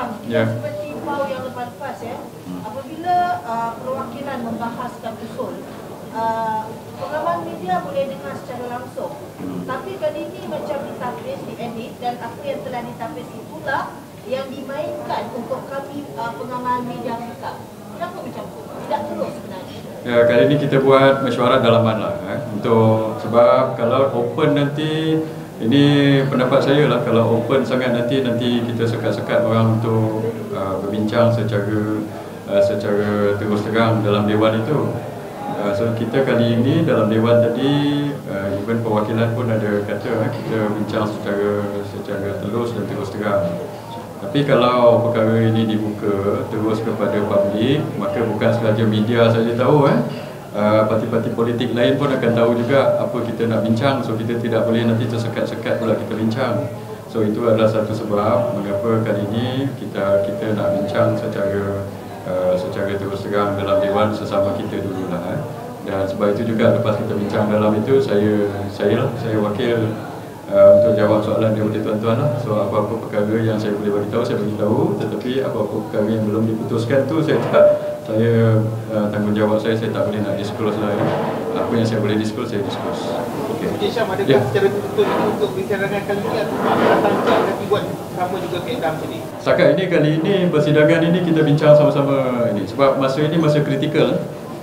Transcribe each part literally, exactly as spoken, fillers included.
bincang. Ya. Seperti bau yang lepas-lepas ya. Apabila uh, perwakilan membahaskan usul, uh, pengamal media boleh dengar secara langsung. Tapi kali ini macam ditapis, diedit, dan apa yang telah ditapis itulah yang dimainkan untuk kami uh, pengamal media mereka. Kenapa macam tu? Tidak terus sebenarnya. Ya, kali ini kita buat mesyuarat dalaman lah eh. Untuk sebab kalau open nanti, ini pendapat saya lah, kalau open sangat nanti nanti kita sekat-sekat orang untuk uh, berbincang secara uh, secara terus terang dalam dewan itu. Uh, so kita kali ini dalam dewan tadi, uh, even perwakilan pun ada kata eh, kita bincang secara secara telus dan terus terang. Tapi kalau perkara ini dibuka terus kepada publik, maka bukan sahaja media saja tahu eh. Uh, parti-parti politik lain pun akan tahu juga apa kita nak bincang. So kita tidak boleh nanti tersekat-sekat pula kita bincang. So itu adalah satu sebab mengapa kali ini kita kita nak bincang secara uh, secara terus terang dalam dewan sesama kita dululah eh. Dan sebab itu juga lepas kita bincang dalam itu, saya saya saya wakil uh, untuk jawab soalan daripada tuan-tuan lah. So apa-apa perkara yang saya boleh bagi tahu saya bagi tahu, tetapi apa-apa perkara yang belum diputuskan tu saya tak saya uh, tanggungjawab saya saya tak boleh nak disclose lah ya. Apa yang saya boleh disclose saya disclose. Okey, Encik Syam, adakah Ya. secara tertutup untuk persidangan kali ini atau akan akan buat sama juga kaedah macam ni? Setakat ini kali ini persidangan ini kita bincang sama-sama ini sebab masa ini masa kritikal.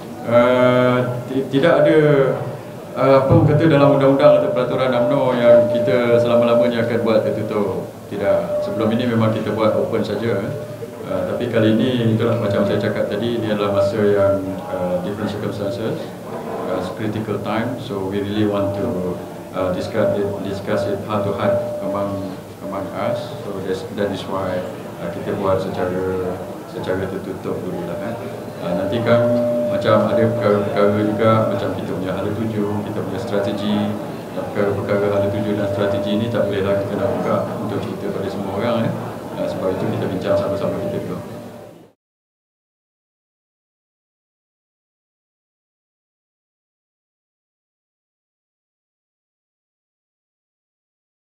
Uh, tidak ada uh, apa kata dalam undang-undang atau peraturan U M N O yang kita selama-lamanya akan buat tertutup. Tidak. Sebelum ini memang kita buat open saja. Uh, tapi kali ini itulah macam saya cakap tadi, ini adalah masa yang uh, different circumstances, uh, critical time, so we really want to uh, discuss it, discuss it heart to heart among among us. So that's, that is why uh, kita buat secara secara tertutup dulu lah kan. Uh, nanti kan macam ada perkara-perkara juga macam kita punya hala tuju, kita punya strategi, perkara-perkara hala tuju dan strategi ini tak bolehlah kita nak buka untuk cerita pada semua orang eh. Uh, sebab itu kita bincang sama-sama kita dulu.